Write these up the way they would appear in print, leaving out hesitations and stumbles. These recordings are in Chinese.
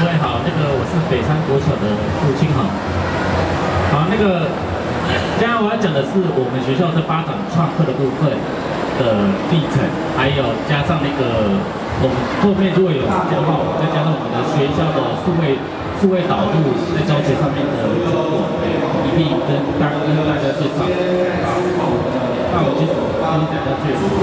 各位好，我是北山国小的陆清豪。好，现在我要讲的是我们学校在发展创客的部分的历程，还有加上我们后面如果有时间的话，我们再加上我们的学校的数位导入在教学上面的成果，一并跟大家介绍。好，那我接着跟大家介绍。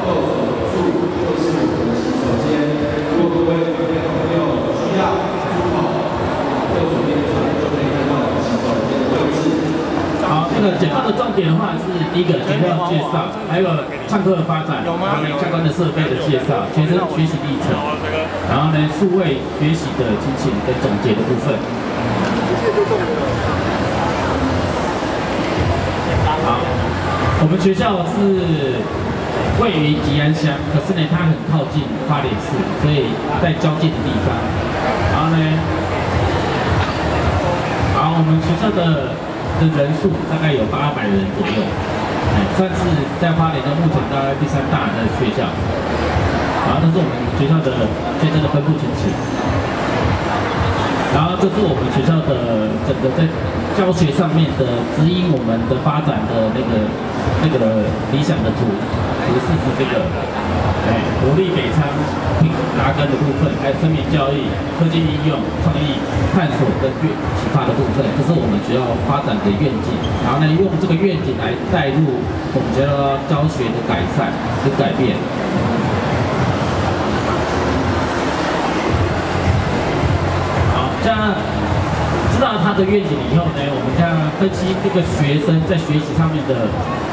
首先，如果各位这边朋友需要出口，右手边就可以看到我们洗手间的位置。好，简单的重点的话是第一个学校介绍，还有创客的发展，然后相关的设备的介绍，学生学习历程，然后数位学习的进行跟总结的部分。好，我们学校是位于吉安乡，可是呢，它很靠近花莲市，所以在交界的地方。然后呢，我们学校的人数大概有800人左右，算是在花莲的目前大概第3大的学校。然后这是我们学校的学生的分布情形。然后这是我们学校的整个在教学上面的指引我们的发展的那个理想的图示是这个，国立北昌扎根的部分，还有生命教育、科技应用、创意探索跟启发的部分，这是我们学校发展的愿景。然后呢，用这个愿景来带入我们学校教学的改善跟改变。这样知道他的愿景以后呢，我们这样分析这个学生在学习上面的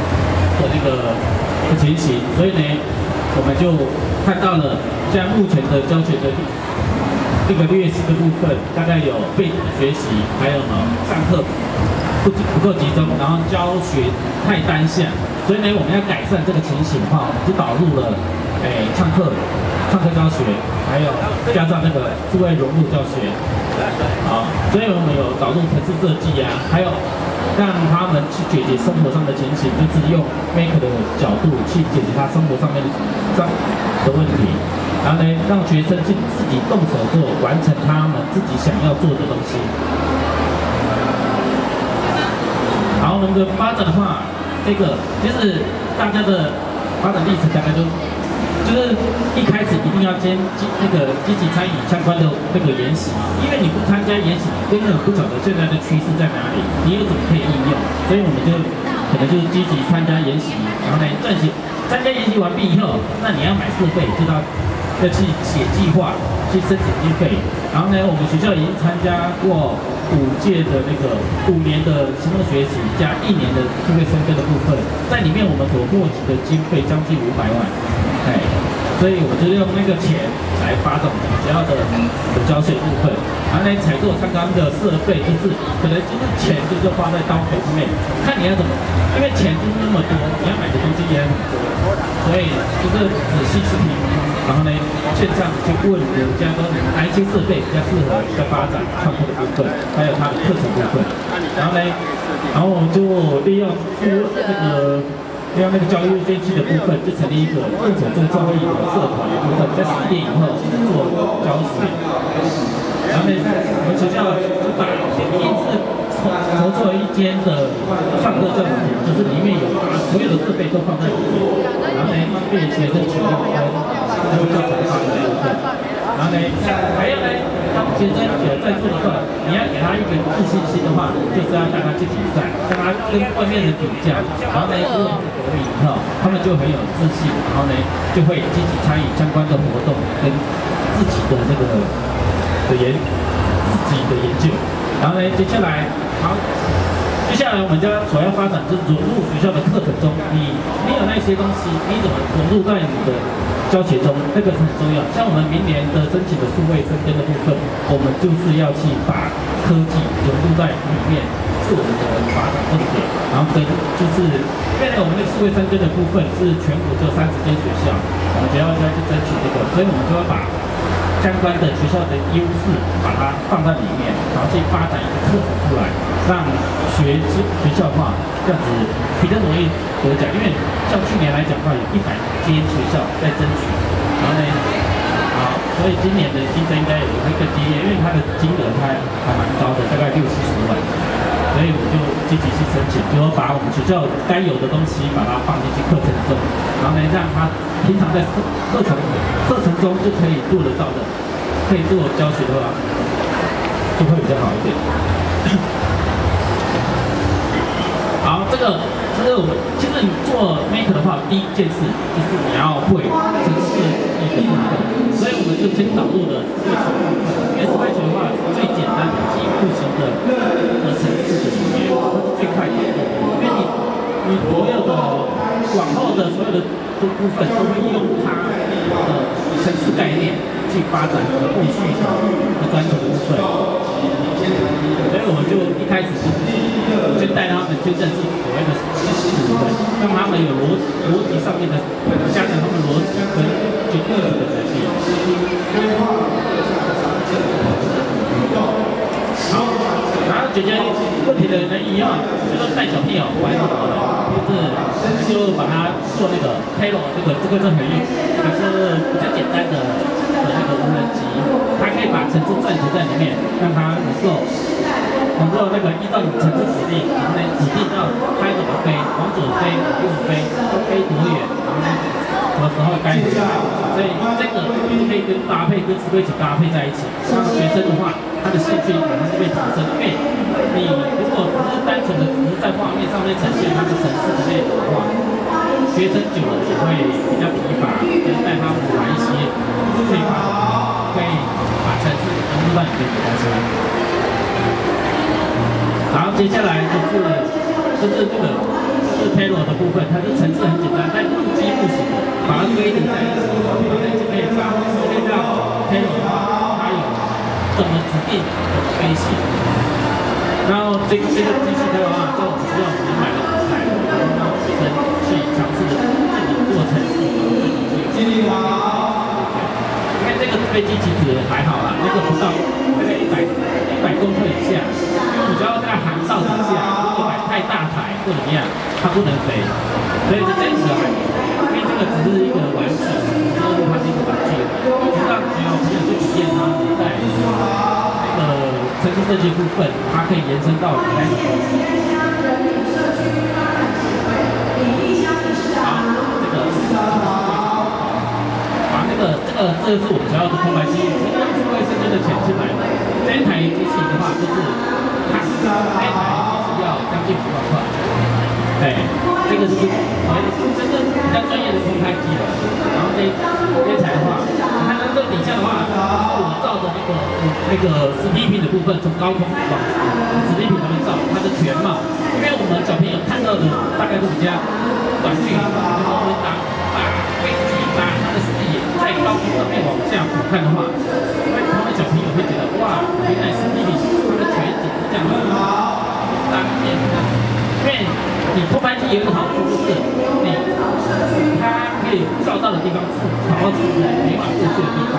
情形，所以呢，我们就看到了像目前的教学的劣势的部分，大概有背景学习，还有上课不够集中，然后教学太单向，所以呢，我们要改善这个情形的话，我们就导入了创客教学，还有加上数位融入教学。好，所以我们有导入城市设计啊，还有让他们去解决生活上的情形，就是用 Make 的角度去解决他生活上面的问题，然后呢，让学生去自己动手做，完成他们自己想要做的东西。好，我们的发展的话，就是大家的发展历程大概就是一开始一定要积极参与相关的研习，因为你不参加研习，根本不晓得现在的趋势在哪里，你又怎么可以应用？所以我们可能就是积极参加研习，然后呢，参加研习完毕以后，那你要买设备，就要去写计划，去申请经费。然后呢，我们学校已经参加过5届的5年的行动学习加1年的数位深耕的部分，在里面我们所募集的经费将近500万。所以我就用钱来发展我们学校的教学部分，然后来采购相关的设备，可能钱就是花在刀口上面，看你要怎么，因为钱就是那么多，你要买的东西也很多，所以就是仔细去评估，然后呢，线上去问人家说哪一些设备比较适合在发展创客的部分，还有它的课程部分，然后我们就利用教育电器的部分，就成立一个用手做创意的社团的部分，在10年以后做教学。然后呢，我们学校就把一次筹措一间的创客教室，就是里面有把所有的设备都放在里面，然后呢，方便学生取用跟教材发展的部分。然后呢，还要当学生有在做的话，你要给他一个自信心的话，就是要带他去比赛，让他跟外面的比较，然后呢，如果得名以后，他们就很有自信，然后呢，就会积极参与相关的活动跟自己的研究。然后呢，接下来我们所要发展就是融入学校的课程中，你有那些东西，你怎么融入在你的教学中，那个是很重要。像我们明年的申请的数位深耕的部分，我们就是要去把科技融入在里面，是我们的发展重点。然后就是因为我们数位深耕的部分是全国就30间学校，我们学校要去争取这个，所以我们就要把相关的学校的优势把它放在里面，然后去发展一个课程出来，让学校化这样子比较容易得奖。因为像去年来讲的话，有100间学校在争取，然后呢，所以今年的竞争应该也会个节约，因为它的金额还蛮高的，大概60-70万，所以我就积极去申请，就把我们学校该有的东西把它放进去课程中，然后呢让他平常在课程中就可以做得到的，可以做教学的话，就会比较好一点。好，这个我们其实你做 Make 的话，第一件事就是你要会程式一个部分，所以我们就先导入了 Scratch 部分，因为 Scratch 的话是最简单的几乎型的程式的语言，它是最快的，因为你所有的往后的所有的部分都会用它的程式概念去发展和后续的专属的部分。所以我们就一开始就带他们去认识所谓的知识部分，让他们有逻辑上面的加强他们逻辑跟决策的能力。好，然后解决问题的人一样，就是带小朋友玩什么的，就把它做那个 Halo 这个很用，它是比较简单的那个无人机，它可以把程式暂存在里面，让它能够那个依照你程式指令，然后呢指定到该怎么飞，往左飞，往右飞，飞多远，然后呢什么时候该回来，所以这个可以跟Scratch搭配在一起。让学生的话，他的兴趣马上就被提升，因为你如果只是单纯的只是在画面上面呈现它的程式的内容的话，学生久了只会比较疲乏，就带他们玩一些可以把程式融入到你的比赛中。然后接下来就是这个Taylor 的部分，它的程式很简单，但路基不行，把它堆叠在一起，然后呢就可以让 Taylor 的话，它有怎么指定的飞行。然后这个机器的话，就只要我们买了舞台，然后让学生去尝试的自己做程式，因为这个飞机其实还好啦，那个不到大概100公克以下，因为你只要在航道底下，如果买太大台或怎么样，它不能飞，所以这样子还好，因为这个只是一个玩具，就是它是一个玩具，就让小朋友去体验它在那个程式设计部分，它可以延伸到你来。这是我们学校的空白机，是用数位设计的钱去买的。这一台机器的话，就是它这一台机器要将近5万块。对，这个就是真正比较专业的空拍机了。然后这一台的话，它那个底下的话，是我照的那个实体屏的部分，从高空往实体屏上面照它的全貌。因为我们小朋友看到的大概都比较短距离，就是会把飞机把它的视野在高空上面往下俯瞰的话，所以他们小朋友会觉得哇，原来实体屏它的全景是这样的，当面的。因为你空拍机有一个好处就是它可以照到的地方是跑到出来没法过去的地方，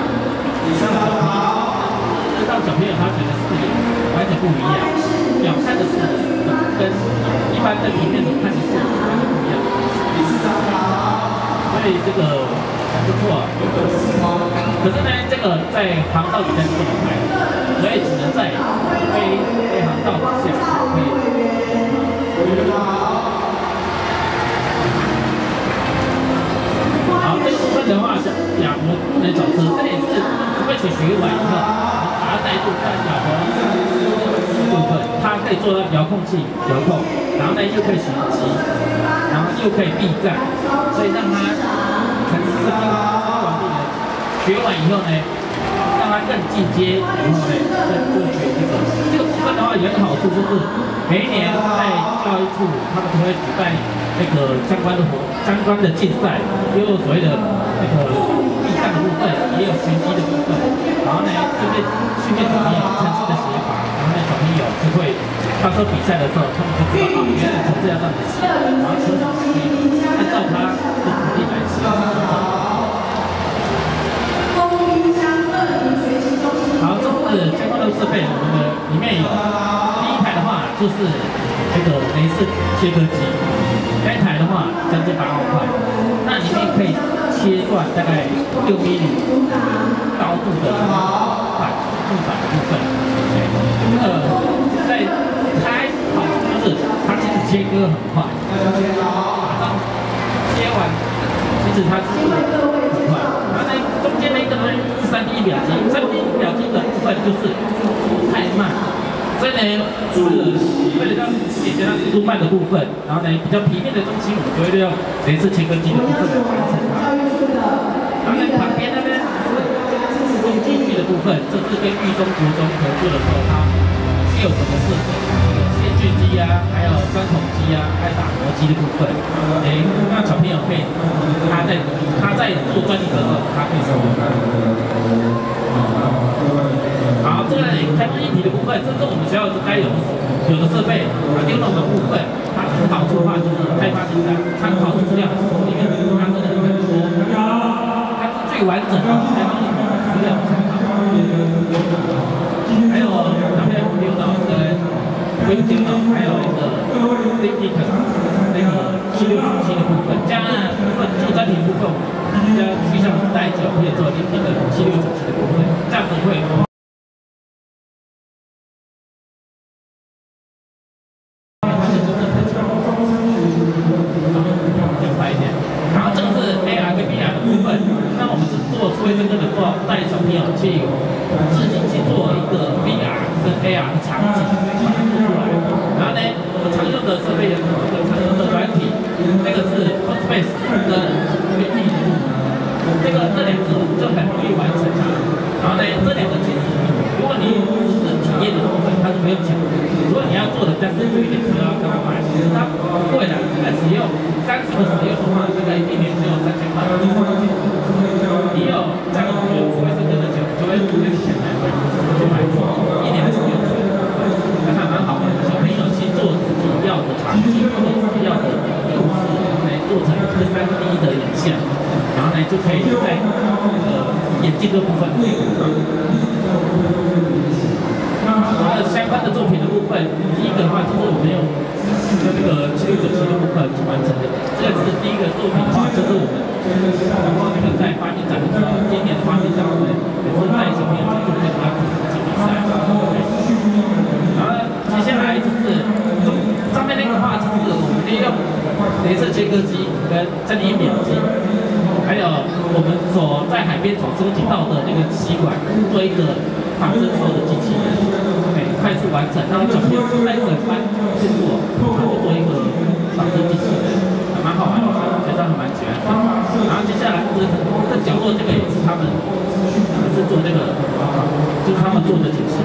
让小朋友他觉得视野完全不一样，鸟看的视野跟一般的平面所看的视野完全不一样，所以这个还不错。可是呢，这个在航道底下是不能拍的，所以只能在飞航道底下可以。好，这个部分的话，亚博不能找车，这也是Scratch学完以后，把它带入在亚博部分，它可以做到遥控器遥控，然后呢又可以寻机，然后又可以避战，所以让它程式设计完毕的学完以后呢，让它更进阶，然后呢更学这个部分的话有一个好处就是，每一年在教育处他们都会举办那个相关的竞赛，也有所谓的那个避战的部分，也有寻机的部分，然后呢就会训练小朋友程式的写法，然后呢小朋友就会到时候比赛的时候，他们就知道哦，原来程式要这样子写，然后车子可以按照他的指令来写。好，这是相关的设备，我们的里面有第一台的话就是这个雷士切割机，那一台的话将近8万块，那里面可以切断大概6mm高度的板， 木板的部分。这个在开好就是它其实切割很快，马上切完，其实它是很快。然后呢，中间那个呢是3D 表机，3D 表机的部分就是太慢。 所以呢，是为了让解决它速度慢的部分，然后呢比较平面的东西，我们就会利用镭射切割机的部分来完成它。然后呢，旁边那边是工具域的部分，这是跟裕中、国中合作的时候，它6种的设备，线锯机啊，还有钻孔机啊，还有打磨机的部分。让小朋友可以他在做专题的时候，他可以使用它。 好，这个开放议题的部分，这是我们学校该有的设备。电脑的部分，它好处的话就是开发进来，参考资料很多，因为它真的很多，它是最完整的开放议题资料参考。还有那边电脑跟微电脑，还有那个 Linux 那个7607的部分，加上做专题部分，加需要带小朋友做Linux 7607的部分，这样子会。 所以真正的话，带小朋友去自己去做一个 VR 跟 AR 的场景，把它做出来。然后呢，我们常用的设备有一个常用的软体，那个是 Cospace 跟 3D 的部分。这两个就很容易完成它。然后呢，这两个其实，如果你只是体验的部分，它是不用钱的。如果你要做的比较深入一点，就要跟他买。其实它不贵的，大概使用30个使用的话，大概1年只有3000块。 你有这样有会是跟着讲，就会那个钱来买，就买1年的使用费，那还蛮好的。小朋友去做自己要的场景，或者自己要的故事，来做成一个3D 的影像，然后呢就可以在眼镜这部分。相关的作品的部分，第一个的话就是我们用那个7697的部分去完成的。这个是第一个作品的话，就是我们。 然后那个在发明展的时候，今年的发明展我们也是带小朋友去做这个比赛。然后接下来就是上面那个话，就是我们利用镭射切割机跟3D 表机，还有我们所在海边所收集到的那个吸管，做一个仿生兽的机器人，快速完成，让小朋友在整班去做，然后做一个仿生机器人，蛮好玩的，觉得还蛮喜欢的。 然后接下来就是这角落这个也是他们是做这个，就是他们做的解释。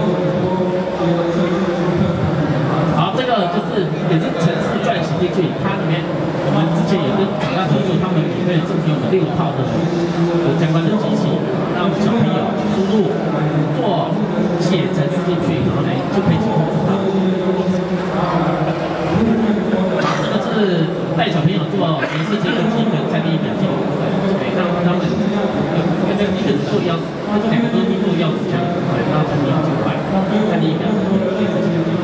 好，这个就是也是程式撰写进去，它里面我们之前也跟厂商合作，他们里面进行我们6套的相关的机器，让小朋友输入做写程式进去，然后呢就可以去控制它。好，这个是带小朋友做镭射切割机跟3D 表机的部分，让他们一个是做钥匙，这2个都是做钥匙这样的部分，让小朋友去玩3D 表机跟镭射切割机。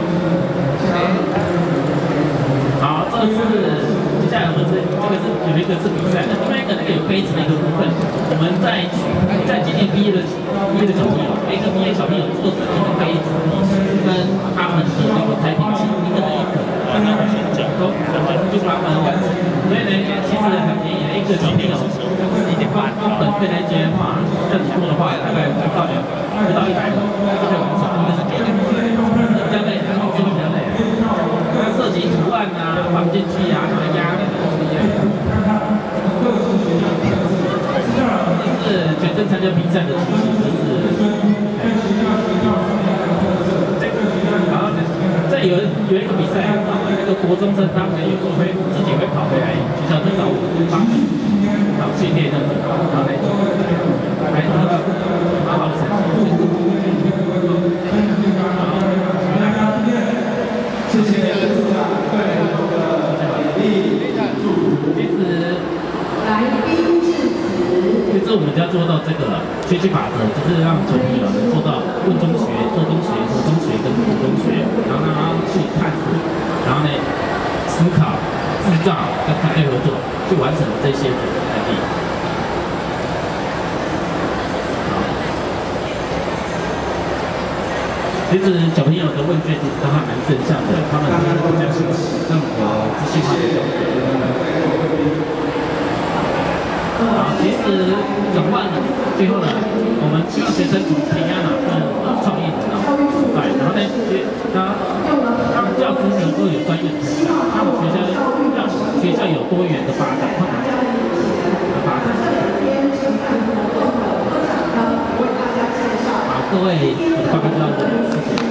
好，这个是接下来我们这个是有一个是比赛的，另外一个那个有杯子的一个部分，我们在今年毕业的小朋友，每个毕业小朋友做自己的杯子跟他们的那个开瓶器，一个人一个。 就把它们完成，所以呢，其实很便宜，一个小朋友1.8，本费来接的话，这样子做的话，大概不到100个就可以完成，一个是给的，比较累，然后真的比较累，涉及图案啊、放进去啊、什么压力都是一样的。这是全身参加比赛的机器，这有一个比赛，那个国中生他们有时候会自己会跑回来学校再找我帮忙，然后训练这样子，然后来还得到蛮好的成绩。谢谢组长对我的奖励赞助。其实来宾致辞。其实我们就要做到这个学习法则，就是让小朋友能做到问中学、做中学、国中学跟普中学，然后让他去探索，然后呢思考、制造跟团队合作，去完成这些能力。好， 其实小朋友的问卷其实都还蛮正向的，他们比较喜欢更有自信化的教学。好，其实转换最后呢，我们希望学生从培养哪份创意的然后呢，让教师能够有专业的成长，让学校有多元的发展，好，各位，我的报告就到这里，谢谢。